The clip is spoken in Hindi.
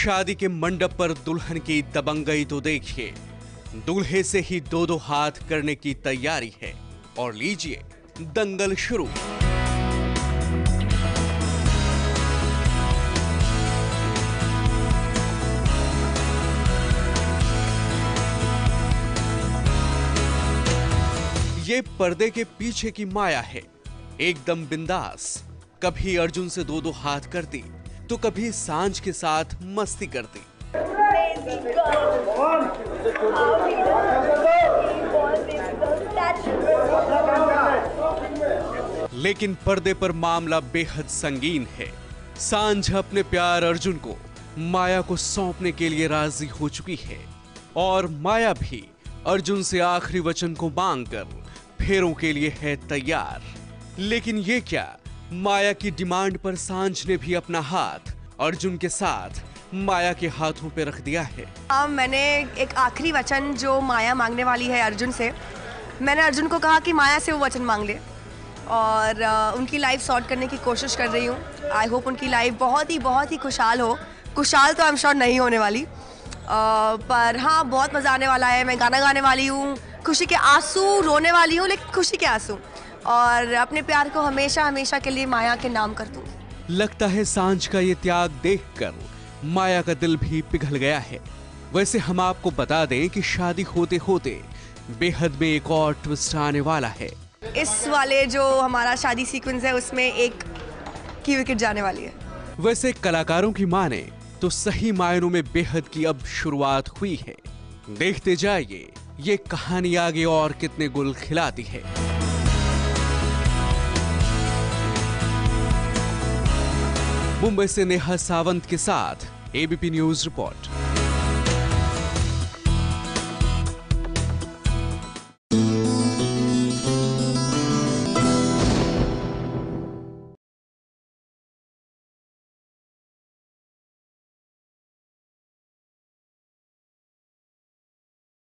शादी के मंडप पर दुल्हन की दबंगई तो देखिए, दूल्हे से ही दो दो हाथ करने की तैयारी है और लीजिए दंगल शुरू। ये पर्दे के पीछे की माया है, एकदम बिंदास। कभी अर्जुन से दो दो हाथ करती तो कभी सांझ के साथ मस्ती करती। लेकिन पर्दे पर मामला बेहद संगीन है। सांझ अपने प्यार अर्जुन को माया को सौंपने के लिए राजी हो चुकी है और माया भी अर्जुन से आखिरी वचन को मांगकर फेरों के लिए है तैयार। लेकिन ये क्या, माया की डिमांड पर सांझ ने भी अपना हाथ अर्जुन के साथ माया के हाथों पे रख दिया है। मैंने एक आखिरी वचन जो माया मांगने वाली है अर्जुन से, मैंने अर्जुन को कहा कि माया से वो वचन मांग ले और उनकी लाइफ सॉर्ट करने की कोशिश कर रही हूँ। आई होप उनकी लाइफ बहुत ही खुशहाल हो। खुशहाल तो आई एम श्योर नहीं होने वाली, पर हाँ बहुत मज़ा आने वाला है। मैं गाना गाने वाली हूँ, खुशी के आंसू, रोने वाली हूँ लेकिन खुशी के आंसू, और अपने प्यार को हमेशा हमेशा के लिए माया के नाम कर दूँ। लगता है सांझ का ये त्याग देखकर माया का दिल भी पिघल गया है। वैसे हम आपको बता दें कि शादी होते होते बेहद में एक और ट्विस्ट आने वाला है। इस वाले जो हमारा शादी सीक्वेंस है उसमें एक की विकेट जाने वाली है। वैसे कलाकारों की माने तो सही मायनों में बेहद की अब शुरुआत हुई है। देखते जाइए ये कहानी आगे और कितने गुल खिलाती है। मुंबई से नेहा सावंत के साथ एबीपी न्यूज रिपोर्ट।